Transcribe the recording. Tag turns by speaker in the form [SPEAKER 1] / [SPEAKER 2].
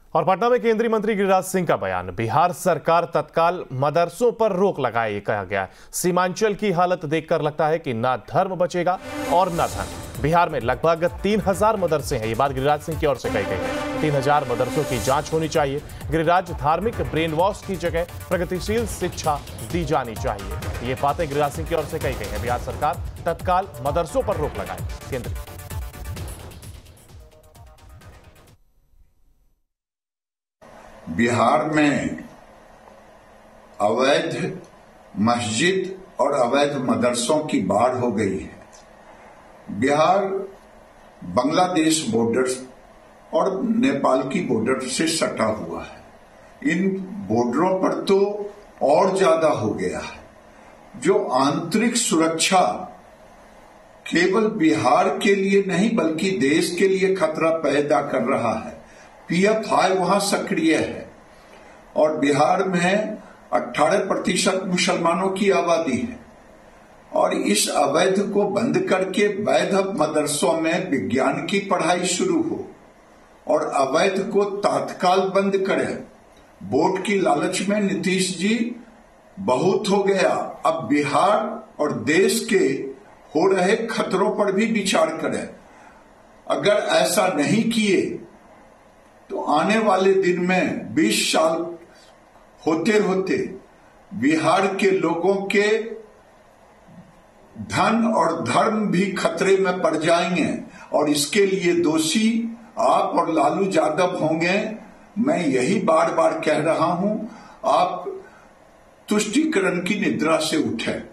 [SPEAKER 1] और पटना में केंद्रीय मंत्री गिरिराज सिंह का बयान, बिहार सरकार तत्काल मदरसों पर रोक लगाए, ये कहा गया है। सीमांचल की हालत देखकर लगता है कि ना धर्म बचेगा और ना धन। बिहार में लगभग 3000 मदरसे हैं, ये बात गिरिराज सिंह की ओर से कही गई है। 3000 मदरसों की जांच होनी चाहिए। गिरिराज, धार्मिक ब्रेन वॉश की जगह प्रगतिशील शिक्षा दी जानी चाहिए, ये बातें गिरिराज सिंह की ओर से कही गई है। बिहार सरकार तत्काल मदरसों पर रोक लगाए। केंद्र
[SPEAKER 2] बिहार में अवैध मस्जिद और अवैध मदरसों की बाढ़ हो गई है। बिहार बांग्लादेश बॉर्डर और नेपाल की बॉर्डर से सटा हुआ है। इन बॉर्डरों पर तो और ज्यादा हो गया है। जो आंतरिक सुरक्षा केवल बिहार के लिए नहीं बल्कि देश के लिए खतरा पैदा कर रहा है। PFI वहां सक्रिय है और बिहार में 18% मुसलमानों की आबादी है और इस अवैध को बंद करके वैध मदरसों में विज्ञान की पढ़ाई शुरू हो और अवैध को तत्काल बंद करें। वोट की लालच में नीतीश जी बहुत हो गया। अब बिहार और देश के हो रहे खतरों पर भी विचार करें। अगर ऐसा नहीं किए तो आने वाले दिन में 20 साल होते होते बिहार के लोगों के धन और धर्म भी खतरे में पड़ जाएंगे और इसके लिए दोषी आप और लालू यादव होंगे। मैं यही बार बार कह रहा हूं, आप तुष्टीकरण की निद्रा से उठें।